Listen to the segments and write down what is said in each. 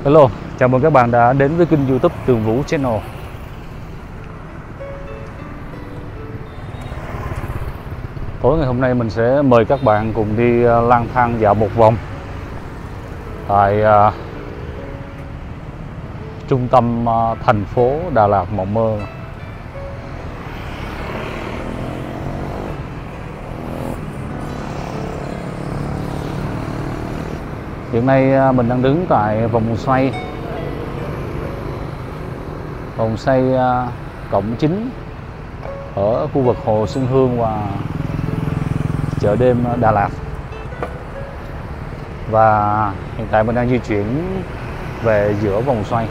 Hello, chào mừng các bạn đã đến với kênh YouTube Tường Vũ Channel. Tối ngày hôm nay mình sẽ mời các bạn cùng đi lang thang dạo một vòng tại trung tâm thành phố Đà Lạt mộng mơ. Hiện nay mình đang đứng tại vòng xoay cổng chính ở khu vực Hồ Xuân Hương và chợ đêm Đà Lạt. Và hiện tại mình đang di chuyển về giữa vòng xoay.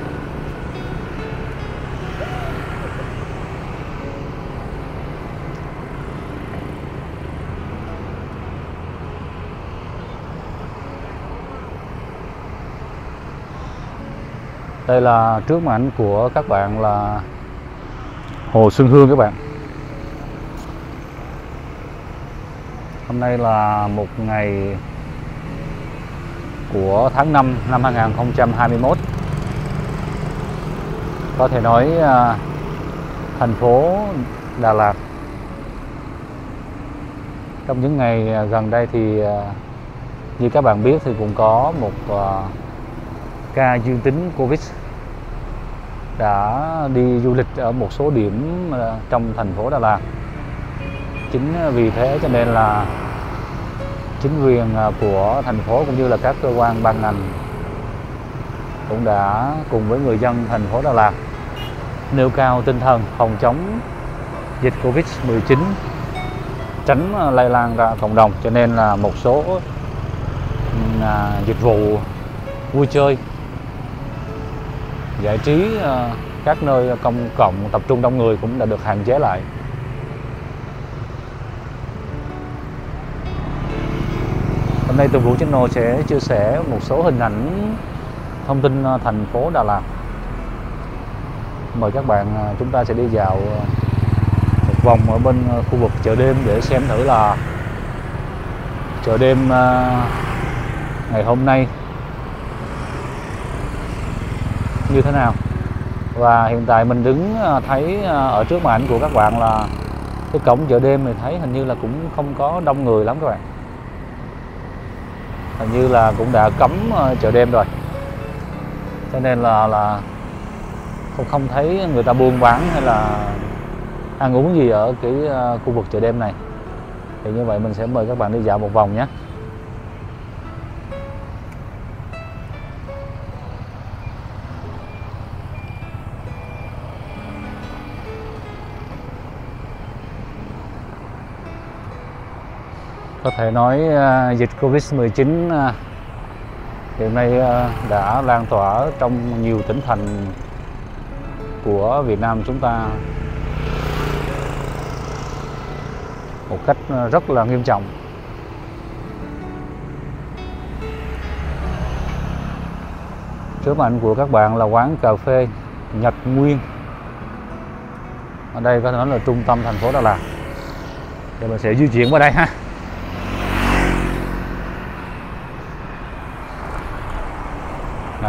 Đây là trước màn ảnh của các bạn là Hồ Xuân Hương các bạn. Hôm nay là một ngày của tháng 5 năm 2021. Có thể nói thành phố Đà Lạt trong những ngày gần đây thì như các bạn biết thì cũng có một ca dương tính Covid đã đi du lịch ở một số điểm trong thành phố Đà Lạt. Chính vì thế cho nên là chính quyền của thành phố cũng như là các cơ quan ban ngành cũng đã cùng với người dân thành phố Đà Lạt nêu cao tinh thần phòng chống dịch Covid-19, tránh lây lan ra cộng đồng. Cho nên là một số dịch vụ vui chơi, giải trí, các nơi công cộng tập trung đông người cũng đã được hạn chế lại. Hôm nay Tường Vũ Channel sẽ chia sẻ một số hình ảnh thông tin thành phố Đà Lạt. Mời các bạn chúng ta sẽ đi dạo một vòng ở bên khu vực chợ đêm để xem thử là chợ đêm ngày hôm nay như thế nào. Và hiện tại mình đứng thấy ở trước màn ảnh của các bạn là cái cổng chợ đêm này, thấy hình như là cũng không có đông người lắm các bạn. Hình như là cũng đã cấm chợ đêm rồi, cho nên là không thấy người ta buôn bán hay là ăn uống gì ở cái khu vực chợ đêm này. Thì như vậy mình sẽ mời các bạn đi dạo một vòng nhé. Có thể nói dịch Covid-19 hiện nay đã lan tỏa trong nhiều tỉnh thành của Việt Nam chúng ta một cách rất là nghiêm trọng. Trước màn ảnh của các bạn là quán cà phê Nhật Nguyên. Ở đây có thể nói là trung tâm thành phố Đà Lạt. Thì mình sẽ di chuyển qua đây ha. Này,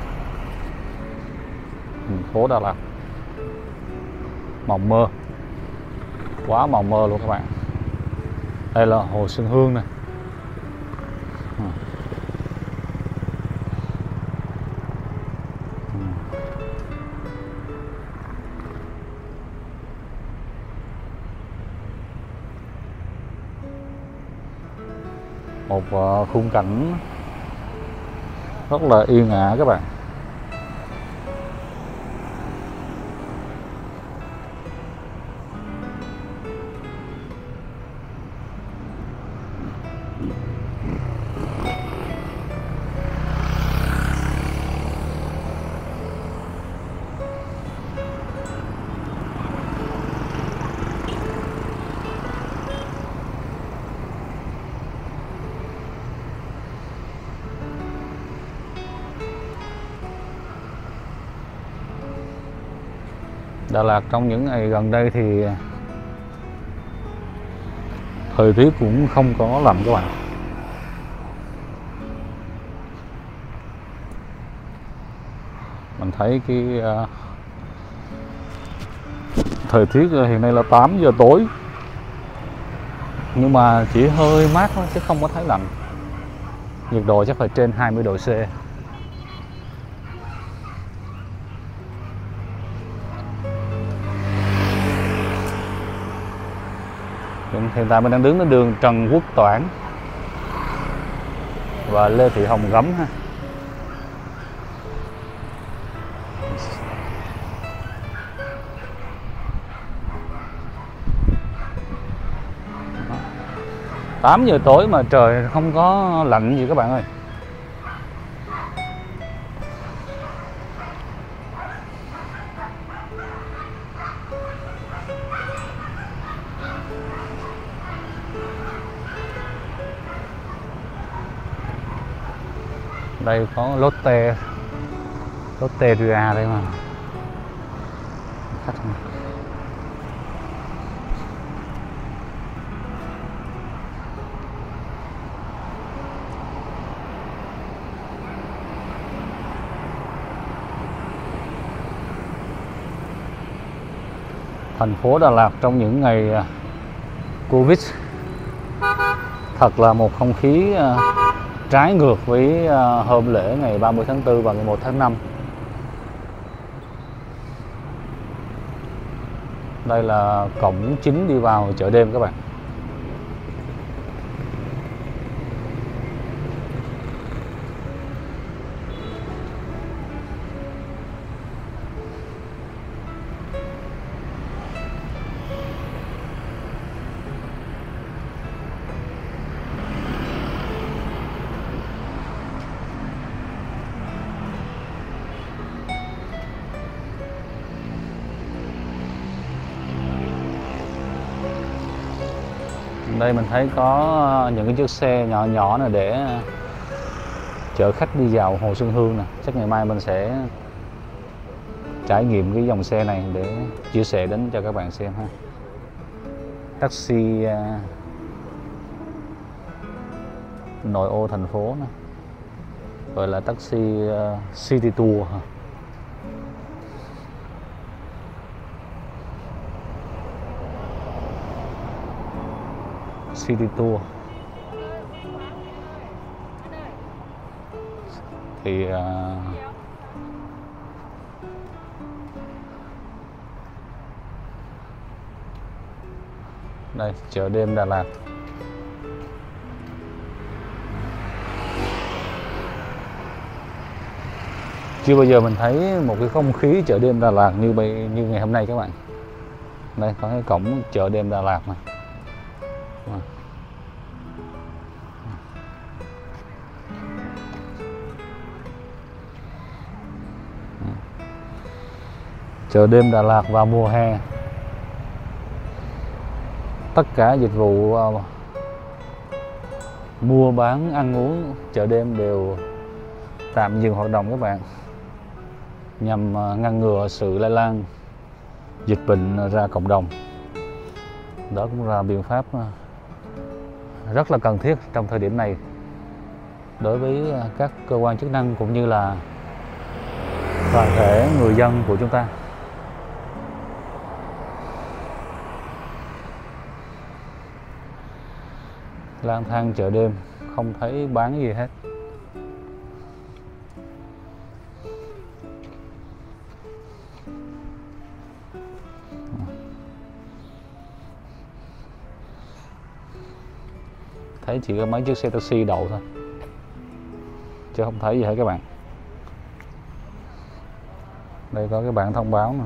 thành phố Đà Lạt mộng mơ, quá mộng mơ luôn các bạn. Đây là Hồ Xuân Hương này. Một khung cảnh rất là yên ả các bạn. Đà Lạt trong những ngày gần đây thì thời tiết cũng không có lạnh các bạn. mình thấy cái thời tiết hiện nay là 8 giờ tối, nhưng mà chỉ hơi mát thôi chứ không có thấy lạnh. Nhiệt độ chắc phải trên 20 độ C. Hiện tại mình đang đứng ở đường Trần Quốc Toản và Lê Thị Hồng Gấm ha. Đó. 8 giờ tối mà trời không có lạnh gì các bạn ơi. Đây có Lotte Ria đây mà. Khách không? Thành phố Đà Lạt trong những ngày Covid thật là một không khí trái ngược với hôm lễ ngày 30 tháng 4 và ngày 1 tháng 5. Đây là cổng chính đi vào chợ đêm các bạn. Đây mình thấy có những cái chiếc xe nhỏ nhỏ này để chở khách đi vào Hồ Xuân Hương nè. Chắc ngày mai mình sẽ trải nghiệm cái dòng xe này để chia sẻ đến cho các bạn xem ha. Taxi nội ô thành phố nè, gọi là taxi City Tour ha. City Tour thì đây chợ đêm Đà Lạt. Chưa bao giờ mình thấy một cái không khí chợ đêm Đà Lạt như ngày hôm nay các bạn. Đây có cái cổng chợ đêm Đà Lạt này. Chợ đêm Đà Lạt vào mùa hè, tất cả dịch vụ mua bán ăn uống chợ đêm đều tạm dừng hoạt động các bạn, nhằm ngăn ngừa sự lây lan dịch bệnh ra cộng đồng. Đó cũng là biện pháp rất là cần thiết trong thời điểm này đối với các cơ quan chức năng cũng như là toàn thể người dân của chúng ta. Lang thang chợ đêm không thấy bán gì hết. Thấy chỉ có mấy chiếc xe taxi đậu thôi, chứ không thấy gì hết các bạn. Đây có cái bảng thông báo nè.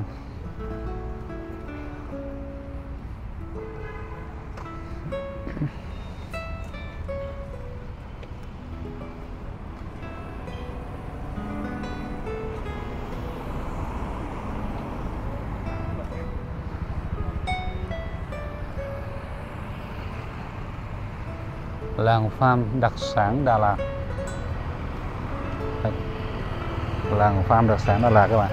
Làng farm đặc sản Đà Lạt. Đây. Làng farm đặc sản Đà Lạt các bạn.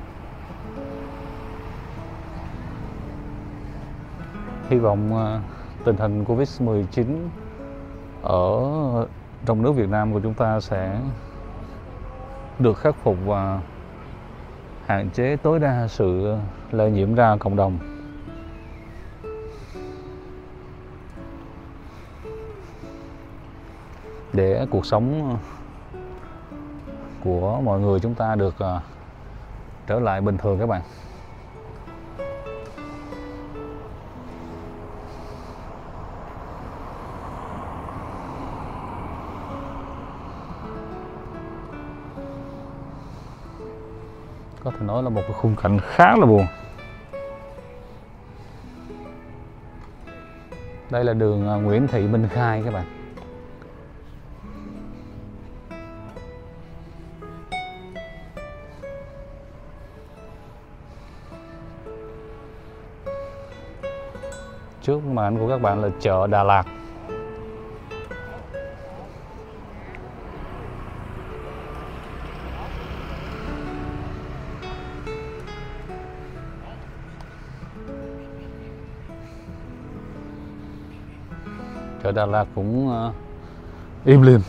Hy vọng tình hình Covid-19 ở trong nước Việt Nam của chúng ta sẽ được khắc phục và hạn chế tối đa sự lây nhiễm ra cộng đồng. Để cuộc sống của mọi người chúng ta được trở lại bình thường các bạn. Có thể nói là một cái khung cảnh khá là buồn. Đây là đường Nguyễn Thị Minh Khai các bạn. Trước màn ảnh của các bạn là chợ Đà Lạt. Chợ Đà Lạt cũng im lìm,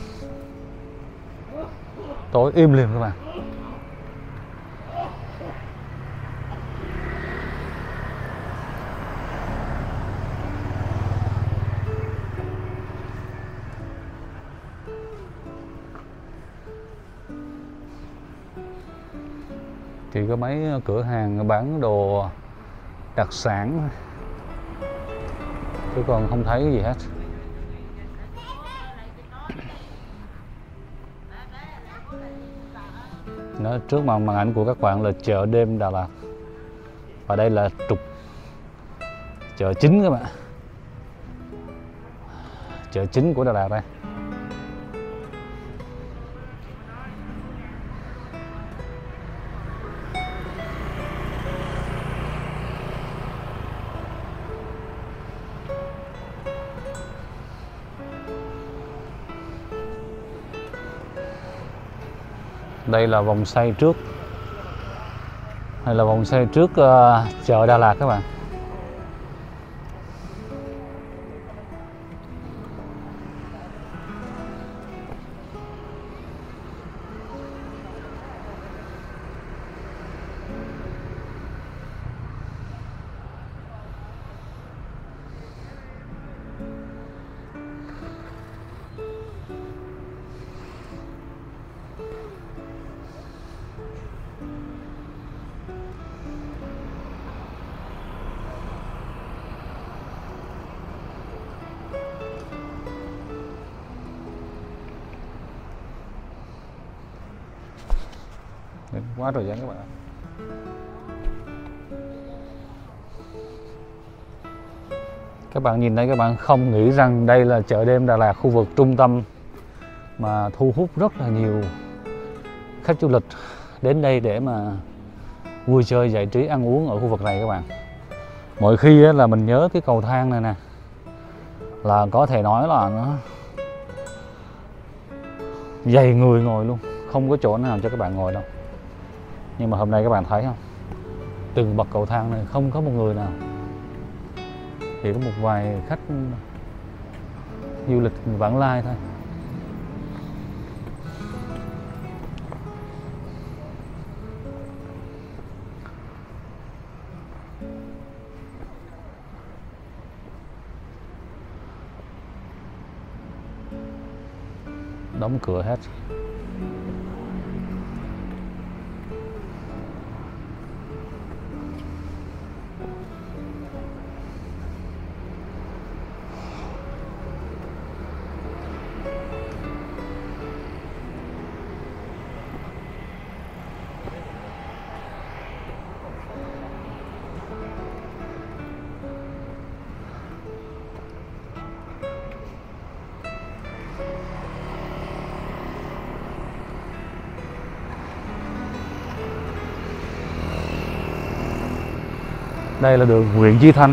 tối im lìm các bạn. Chỉ có mấy cửa hàng bán đồ đặc sản chứ còn không thấy cái gì hết. Đó, trước màn ảnh của các bạn là chợ đêm Đà Lạt. Và đây là trục chợ chính các bạn. Chợ chính của Đà Lạt đây. Đây là vòng xoay trước. Hay là vòng xoay trước chợ Đà Lạt các bạn. Quá trời dáng các bạn ạ. Các bạn nhìn thấy các bạn không nghĩ rằng đây là chợ đêm Đà Lạt, khu vực trung tâm mà thu hút rất là nhiều khách du lịch đến đây để mà vui chơi, giải trí, ăn uống ở khu vực này các bạn. Mỗi khi là mình nhớ cái cầu thang này nè là có thể nói là nó dày người ngồi luôn, không có chỗ nào cho các bạn ngồi đâu. Nhưng mà hôm nay các bạn thấy không, từng bậc cầu thang này không có một người nào, chỉ có một vài khách du lịch vãng lai thôi. Đóng cửa hết. Đây là đường Nguyễn Chí Thanh.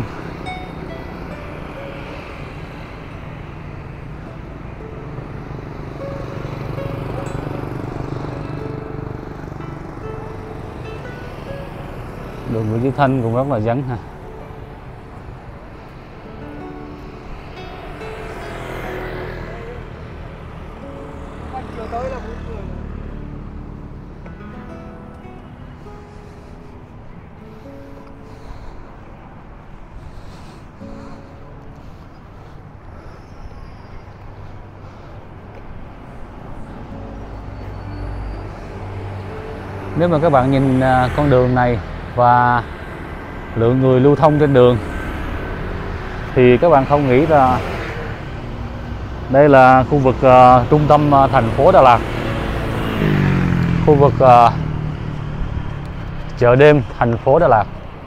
Đường Nguyễn Chí Thanh cũng rất là vắng ha. Nếu mà các bạn nhìn con đường này và lượng người lưu thông trên đường thì các bạn không nghĩ là đây là khu vực trung tâm thành phố Đà Lạt, khu vực chợ đêm thành phố Đà Lạt.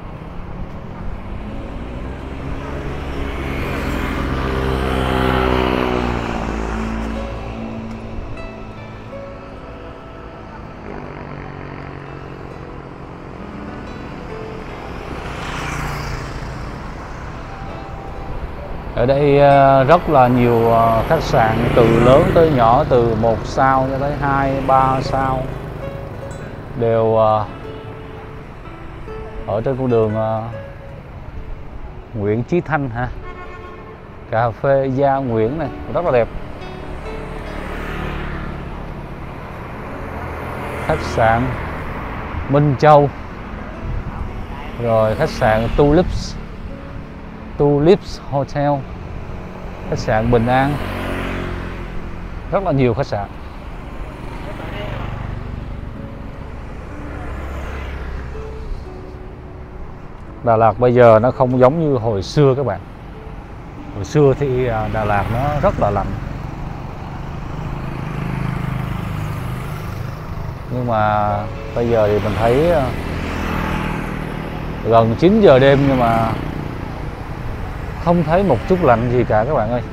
Ở đây rất là nhiều khách sạn từ lớn tới nhỏ, từ 1 sao cho tới 2, 3 sao đều ở trên con đường Nguyễn Chí Thanh ha. Cà phê Gia Nguyễn này rất là đẹp. Khách sạn Minh Châu, rồi khách sạn Tulips Hotel, khách sạn Bình An, rất là nhiều khách sạn. Đà Lạt bây giờ nó không giống như hồi xưa các bạn. Hồi xưa thì Đà Lạt nó rất là lạnh, nhưng mà bây giờ thì mình thấy gần 9 giờ đêm nhưng mà không thấy một chút lạnh gì cả các bạn ơi.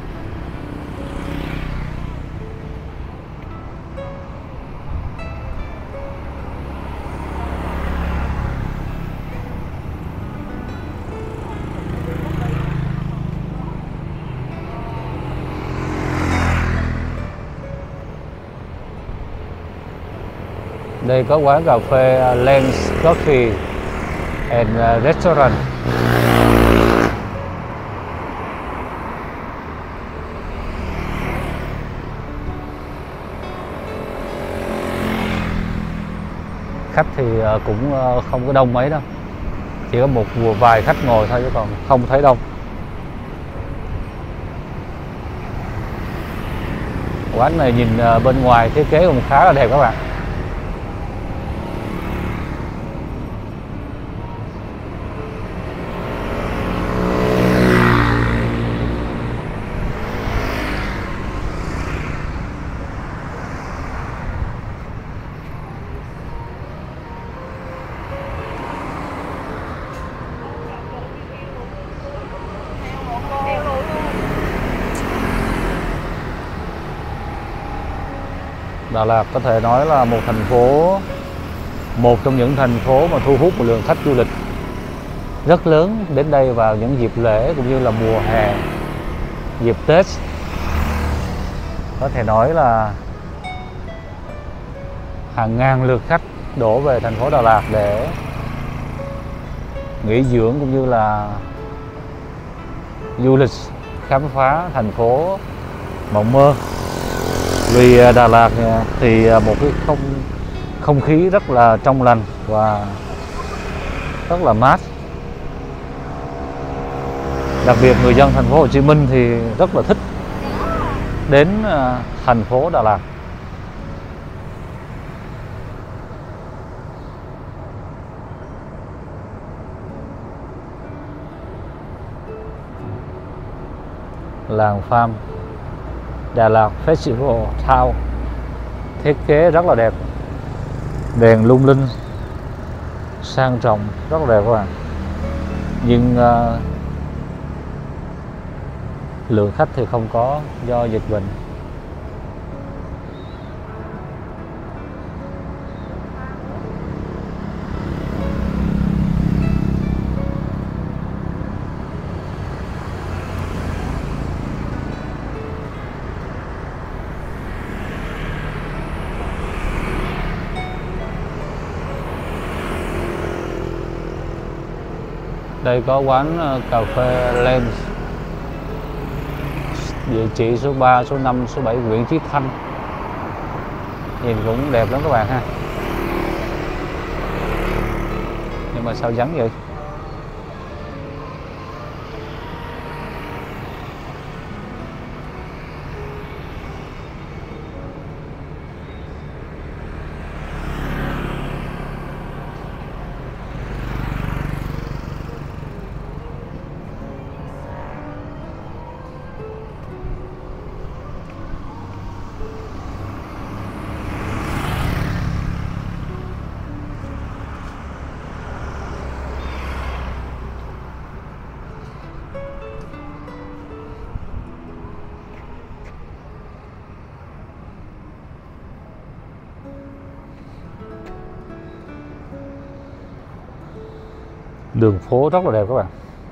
Đây có quán cà phê Lens Coffee and Restaurant. Khách thì cũng không có đông mấy đâu, chỉ có một vài khách ngồi thôi chứ còn không thấy đông. Quán này nhìn bên ngoài thiết kế cũng khá là đẹp các bạn. Đà Lạt có thể nói là một trong những thành phố mà thu hút một lượng khách du lịch rất lớn đến đây vào những dịp lễ cũng như là mùa hè, dịp Tết. Có thể nói là hàng ngàn lượt khách đổ về thành phố Đà Lạt để nghỉ dưỡng cũng như là du lịch khám phá thành phố mộng mơ. Vì Đà Lạt thì một cái không khí rất là trong lành và rất là mát. Đặc biệt người dân thành phố Hồ Chí Minh thì rất là thích đến thành phố Đà Lạt. Làng Farm Đà Lạt Festival Town thiết kế rất là đẹp, đèn lung linh, sang trọng, rất là đẹp các bạn. Nhưng lượng khách thì không có do dịch bệnh. Đây có quán cà phê Lens, địa chỉ số 3, số 5, số 7 Nguyễn Chí Thanh. Nhìn cũng đẹp lắm các bạn ha. Nhưng mà sao vắng vậy? Đường phố rất là đẹp các bạn.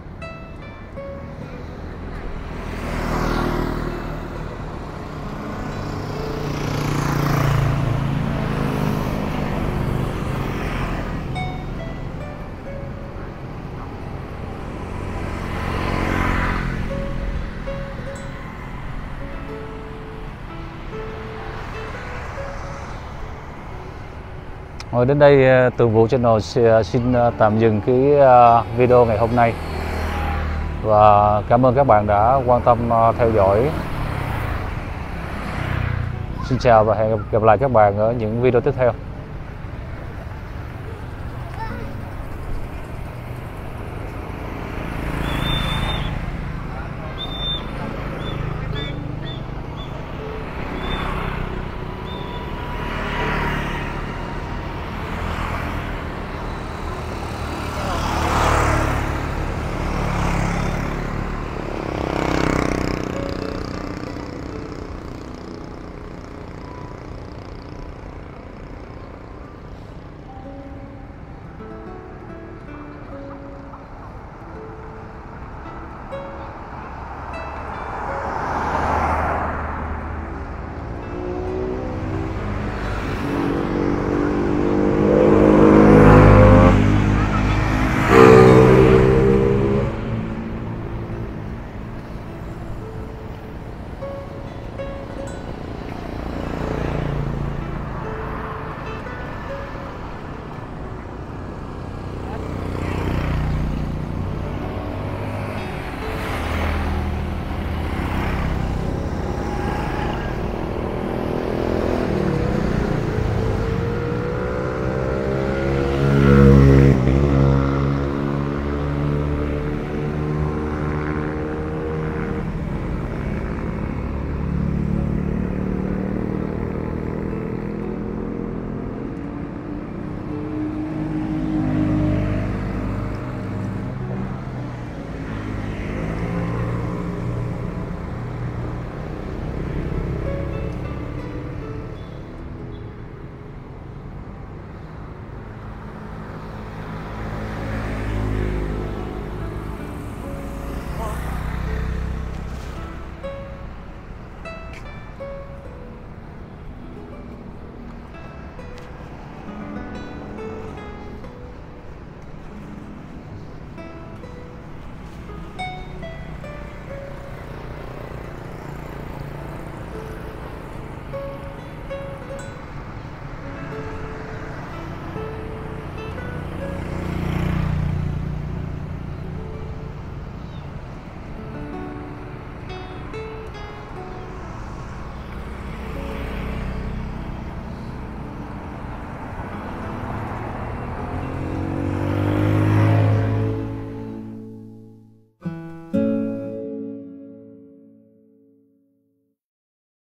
Rồi đến đây Tường Vũ Channel xin tạm dừng cái video ngày hôm nay, và cảm ơn các bạn đã quan tâm theo dõi. Xin chào và hẹn gặp lại các bạn ở những video tiếp theo.